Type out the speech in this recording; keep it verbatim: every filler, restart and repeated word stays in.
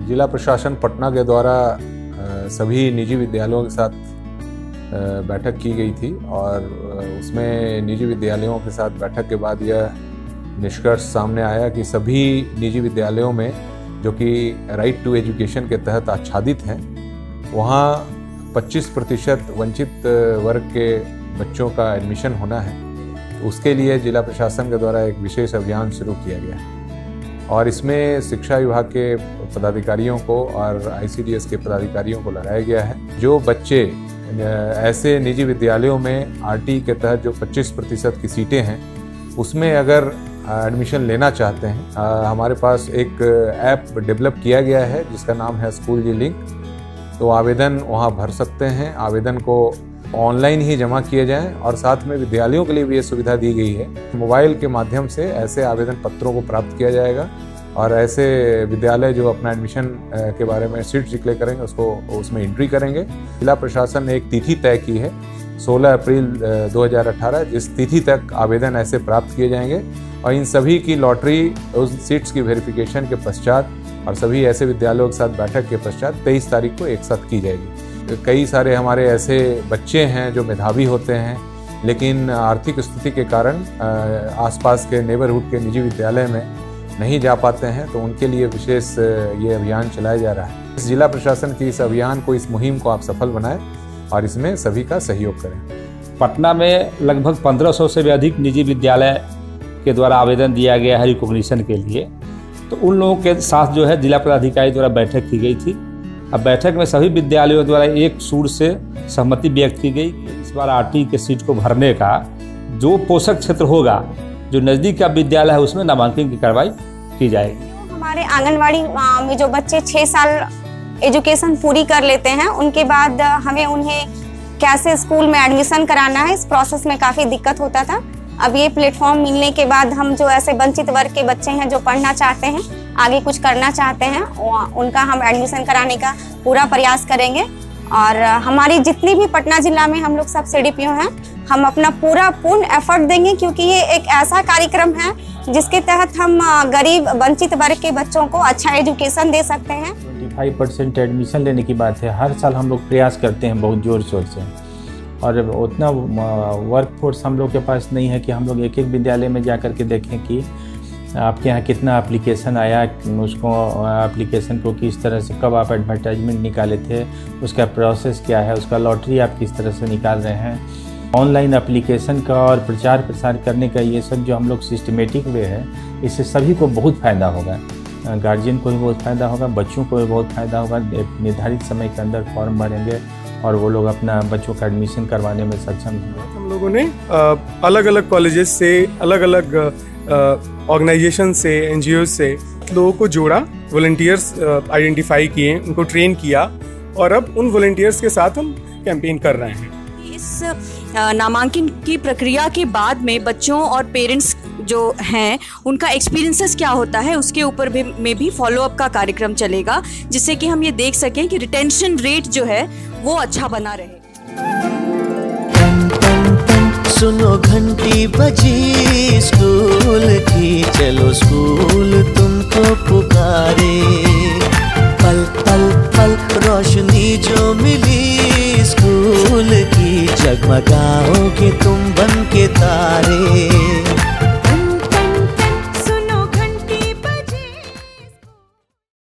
जिला प्रशासन पटना के द्वारा सभी निजी विद्यालयों के साथ बैठक की गई थी और उसमें निजी विद्यालयों के साथ बैठक के बाद यह निष्कर्ष सामने आया कि सभी निजी विद्यालयों में जो कि राइट टू एजुकेशन के तहत आच्छादित हैं, वहाँ पच्चीस प्रतिशत वंचित वर्ग के बच्चों का एडमिशन होना है। उसके लिए जिला प्रशासन के द्वारा एक विशेष अभियान शुरू किया गया है और इसमें शिक्षा विभाग के पदाधिकारियों को और आई सी डी एस के पदाधिकारियों को लगाया गया है। जो बच्चे ऐसे निजी विद्यालयों में आर टी ई के तहत जो पच्चीस प्रतिशत की सीटें हैं उसमें अगर एडमिशन लेना चाहते हैं, आ, हमारे पास एक ऐप डेवलप किया गया है जिसका नाम है स्कूललिंक। तो आवेदन वहां भर सकते हैं, आवेदन को ऑनलाइन ही जमा किए जाएं और साथ में विद्यालयों के लिए भी ये सुविधा दी गई है। मोबाइल के माध्यम से ऐसे आवेदन पत्रों को प्राप्त किया जाएगा और ऐसे विद्यालय जो अपना एडमिशन के बारे में सीट डिक्लेयर करेंगे उसको उसमें एंट्री करेंगे। जिला प्रशासन ने एक तिथि तय की है सोलह अप्रैल दो हज़ार अठारह, जिस तिथि तक आवेदन ऐसे प्राप्त किए जाएंगे और इन सभी की लॉटरी उस सीट्स की वेरिफिकेशन के पश्चात और सभी ऐसे विद्यालयों के साथ बैठक के पश्चात तेईस तारीख को एक साथ की जाएगी। कई सारे हमारे ऐसे बच्चे हैं जो मेधावी होते हैं लेकिन आर्थिक स्थिति के कारण आसपास के नेबरहुड के निजी विद्यालय में नहीं जा पाते हैं, तो उनके लिए विशेष ये अभियान चलाया जा रहा है। इस जिला प्रशासन की इस अभियान को, इस मुहिम को आप सफल बनाएं और इसमें सभी का सहयोग करें। पटना में लगभग पंद्रह सौ से भी अधिक निजी विद्यालय के द्वारा आवेदन दिया गया है रिकॉग्निशन के लिए। तो उन लोगों के साथ जो है जिला पदाधिकारी द्वारा बैठक की गई थी। अब बैठक में सभी विद्यालयों द्वारा एक सुर से सहमति व्यक्त की गई कि इस बार आर टी ई के सीट को भरने का जो पोषक क्षेत्र होगा, जो नज़दीक का विद्यालय है, उसमें नामांकन की कार्रवाई की जाएगी। हमारे आंगनवाड़ी में जो बच्चे छः साल एजुकेशन पूरी कर लेते हैं, उनके बाद हमें उन्हें कैसे स्कूल में एडमिशन कराना है, इस प्रोसेस में काफ़ी दिक्कत होता था। अब ये प्लेटफॉर्म मिलने के बाद हम जो ऐसे वंचित वर्ग के बच्चे हैं जो पढ़ना चाहते हैं, आगे कुछ करना चाहते हैं, उनका हम एडमिशन कराने का पूरा प्रयास करेंगे। और हमारी जितनी भी पटना जिला में हम लोग सब सी डी पी ओ हैं, हम अपना पूरा पूर्ण एफर्ट देंगे क्योंकि ये एक ऐसा कार्यक्रम है जिसके तहत हम गरीब वंचित वर्ग के बच्चों को अच्छा एजुकेशन दे सकते हैं। पच्चीस परसेंट एडमिशन लेने की बात है। हर साल हम लोग प्रयास करते हैं बहुत जोर शोर से और उतना वर्क फोर्स हम लोग के पास नहीं है कि हम लोग एक एक विद्यालय में जा कर के देखें कि आपके यहाँ कितना एप्लीकेशन आया, उसको एप्लीकेशन को किस तरह से, कब आप एडवर्टाइजमेंट निकाले थे, उसका प्रोसेस क्या है, उसका लॉटरी आप किस तरह से निकाल रहे हैं। ऑनलाइन एप्लीकेशन का और प्रचार प्रसार करने का ये सब जो हम लोग सिस्टमेटिक वे है, इससे सभी को बहुत फ़ायदा होगा। गार्जियन को भी बहुत फ़ायदा होगा, बच्चों को भी बहुत फ़ायदा होगा। निर्धारित समय के अंदर फॉर्म भरेंगे और वो लोग अपना बच्चों का एडमिशन करवाने में सक्षम होंगे। हम लोगों ने अलग अलग कॉलेजेस से, अलग अलग ऑर्गेनाइजेशन से, एन जी ओ से लोगों को जोड़ा, वॉलंटियर्स आइडेंटिफाई किए, उनको ट्रेन किया और अब उन वॉलंटियर्स के साथ हम कैंपेन कर रहे हैं। इस नामांकन की प्रक्रिया के बाद में बच्चों और पेरेंट्स जो हैं उनका एक्सपीरियंसेस क्या होता है, उसके ऊपर भी में भी फॉलोअप का कार्यक्रम चलेगा, जिससे कि हम ये देख सकें कि रिटेंशन रेट जो है वो अच्छा बना रहे। सुनो घंटी बजी स्कूल की, चलो स्कूल तुमको पुकारे। पल पल पल रोशनी जो मिली स्कूल की, जगमगाओगे तुम बन के तारे।